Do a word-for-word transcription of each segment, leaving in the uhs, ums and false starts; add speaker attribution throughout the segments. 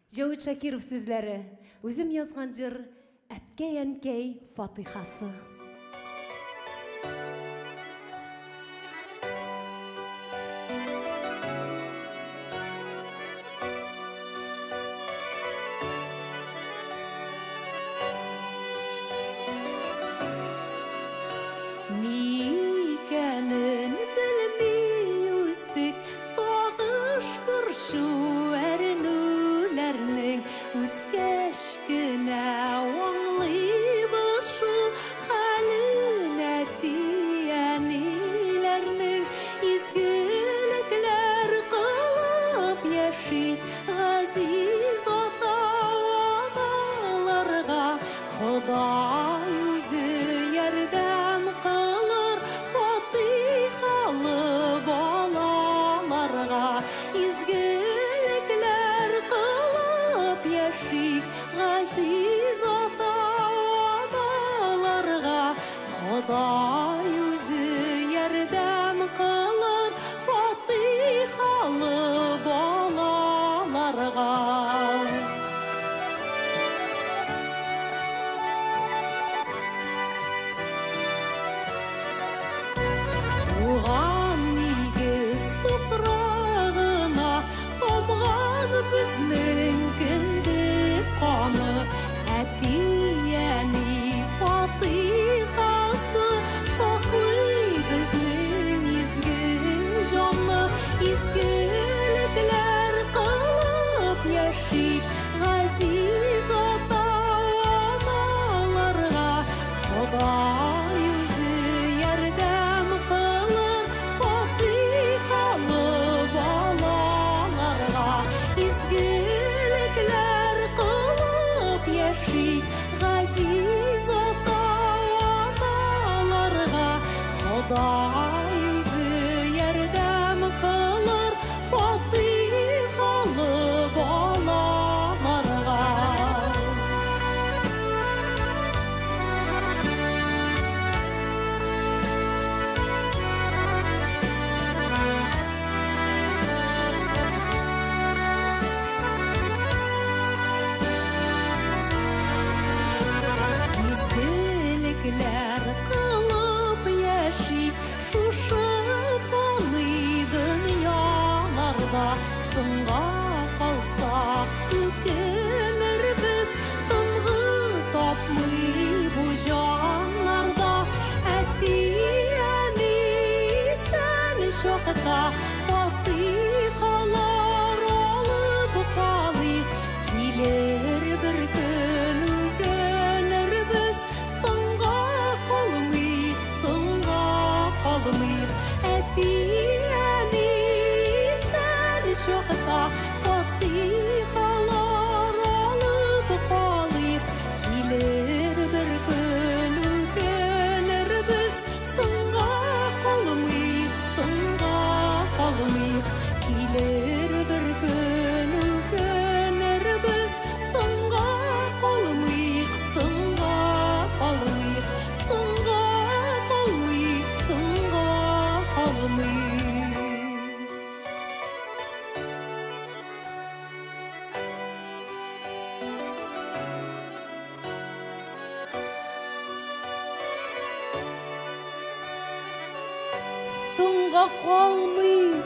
Speaker 1: Жауит Шакиров сүзләре, үзем язган җыр «Әткәй-әнкәй фатихасы».
Speaker 2: Никәнен белми үстек, сагыш күршү әрнүләрнең үскәч кенә аңлыйбыз шул хәлен әти-әниләрнең изгелекләр кылып яши газиз ата-аналарга Ходай үзе ярдәм кылыр фатихалы балаларга изгелекләр кылып яши газиз ата-аналарга Ходай үзе ярдәм кылыр фатихалы балаларга. Туган нигез туфрагына тамган безнең кендек каны, әти-әни фатихасы саклый безнең изге җанны, изгелекләр кылып яши газиз ата-аналарга Ходай үзе ярдәм кылыр фатихалы балаларга изгелекләр кылып яши газиз ата-аналарга Ходай үзе ярдәм кылыр фатихалы балаларга. Изгелекләр кылып яши шушы фани дөньяларда, соңга калсак үкенербез, тынгы тапмый бу җаннарда. Әти-әни исән чакта фатихалар алып калыйк, килер бер көн үкенербез, соңга калмыйк, соңга калмыйк. Әти-әни исән чакта фатихалар алып калыйк, килер бер көн үкенербез, соңга калмыйк, соңга калмыйк. Килер бер көн үкенербез, соңга калмыйк, соңга калмыйк, соңга калмыйк, соңга калмыйк. Соңга калмыйк.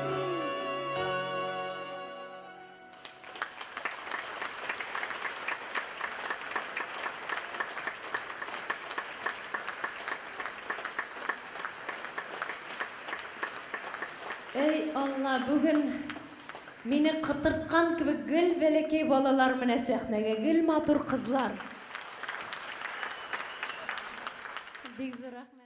Speaker 1: Эй Алла, бүген мине кытырткан кебек гел бәләкәй балалар менә сәхнәгә, гел матур кызлар. Бик зур рәхмәт.